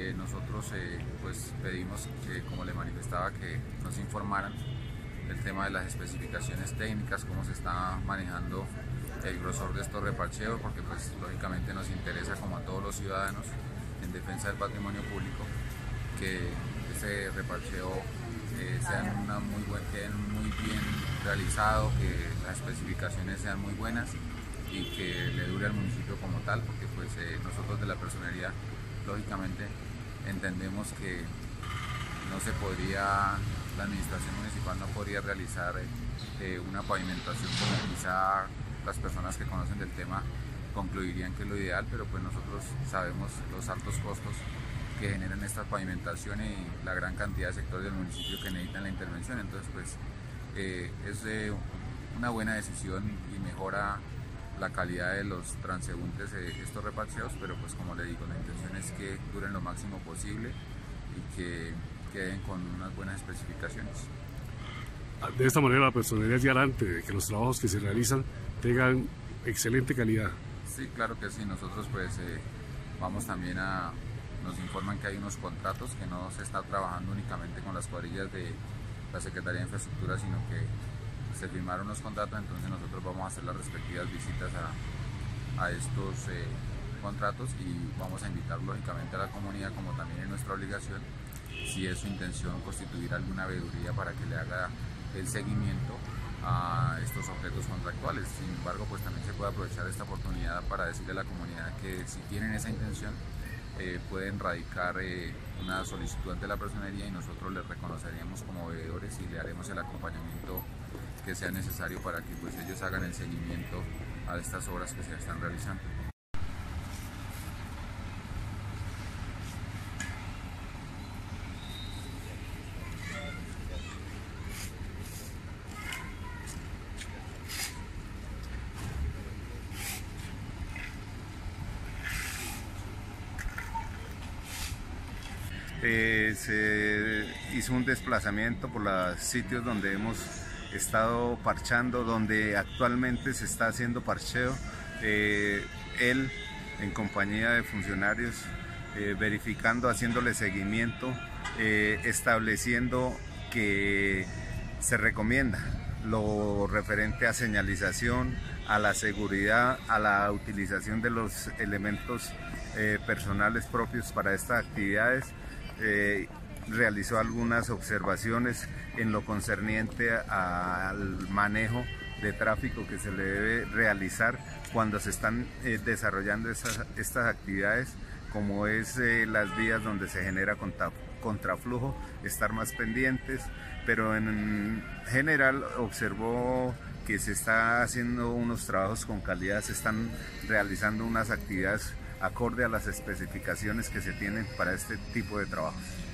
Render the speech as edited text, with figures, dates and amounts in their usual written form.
nosotros pues pedimos que, como le manifestaba, que nos informaran el tema de las especificaciones técnicas, cómo se está manejando el grosor de estos reparcheos, porque pues lógicamente nos interesa, como a todos los ciudadanos en defensa del patrimonio público, que ese reparcheo quede muy bien realizado, que las especificaciones sean muy buenas y que le dure al municipio como tal, porque pues nosotros de la personería lógicamente entendemos que la administración municipal no podría realizar una pavimentación como quizá las personas que conocen del tema concluirían que es lo ideal, pero pues nosotros sabemos los altos costos que generan estas pavimentaciones y la gran cantidad de sectores del municipio que necesitan la intervención. Entonces pues es una buena decisión y mejora la calidad de los transeúntes estos reparcheos, pero pues como le digo, la intención es que duren lo máximo posible y que queden con unas buenas especificaciones. De esta manera la personería es garante de que los trabajos que se realizan tengan excelente calidad. Sí, claro que sí. Nosotros pues nos informan que hay unos contratos, que no se está trabajando únicamente con las cuadrillas de la Secretaría de Infraestructura, sino que se firmaron unos contratos. Entonces nosotros vamos a hacer las respectivas visitas a estos contratos y vamos a invitar lógicamente a la comunidad, como también es nuestra obligación, si es su intención constituir alguna veeduría para que le haga el seguimiento a estos objetos contractuales. Sin embargo, pues también se puede aprovechar esta oportunidad para decirle a la comunidad que si tienen esa intención pueden radicar una solicitud ante la personería y nosotros les reconoceríamos como veedores y le haremos el acompañamiento que sea necesario para que pues ellos hagan el seguimiento a estas obras que se están realizando. Se hizo un desplazamiento por los sitios donde hemos estado parchando, donde actualmente se está haciendo parcheo. Él, en compañía de funcionarios, verificando, haciéndole seguimiento, estableciendo que se recomienda lo referente a señalización, a la seguridad, a la utilización de los elementos personales propios para estas actividades. Realizó algunas observaciones en lo concerniente al manejo de tráfico que se le debe realizar cuando se están desarrollando estas actividades, como es las vías donde se genera contraflujo, estar más pendientes, pero en general observó que se está haciendo unos trabajos con calidad, se están realizando unas actividades acorde a las especificaciones que se tienen para este tipo de trabajos.